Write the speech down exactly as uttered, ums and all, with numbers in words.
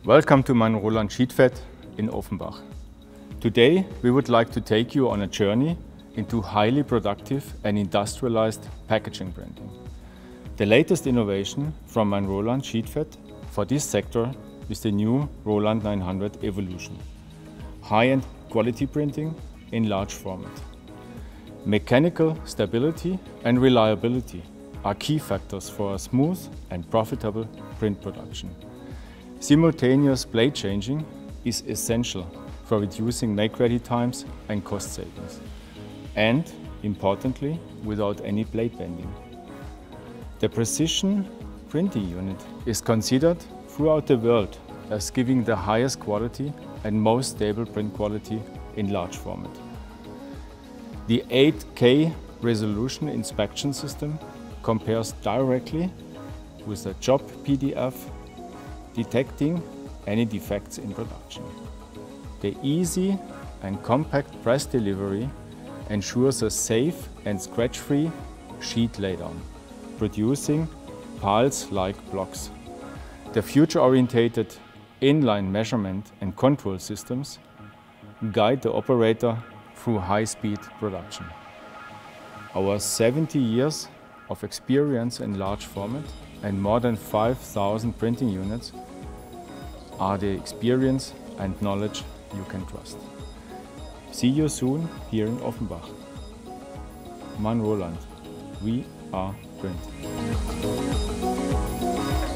Welcome to Manroland Sheetfed in Offenbach. Today we would like to take you on a journey into highly productive and industrialized packaging printing. The latest innovation from Manroland Sheetfed for this sector is the new Roland nine hundred Evolution. High-end quality printing in large format. Mechanical stability and reliability are key factors for a smooth and profitable print production. Simultaneous blade changing is essential for reducing make-ready times and cost savings. And, importantly, without any blade bending. The precision printing unit is considered throughout the world as giving the highest quality and most stable print quality in large format. The eight K resolution inspection system compares directly with a job P D F, detecting any defects in production. The easy and compact press delivery ensures a safe and scratch-free sheet laydown, producing pulse-like blocks. The future-oriented inline measurement and control systems guide the operator through high-speed production. Our seventy years of experience in large format and more than five thousand printing units are the experience and knowledge you can trust. See you soon here in Offenbach. Manroland, we are print.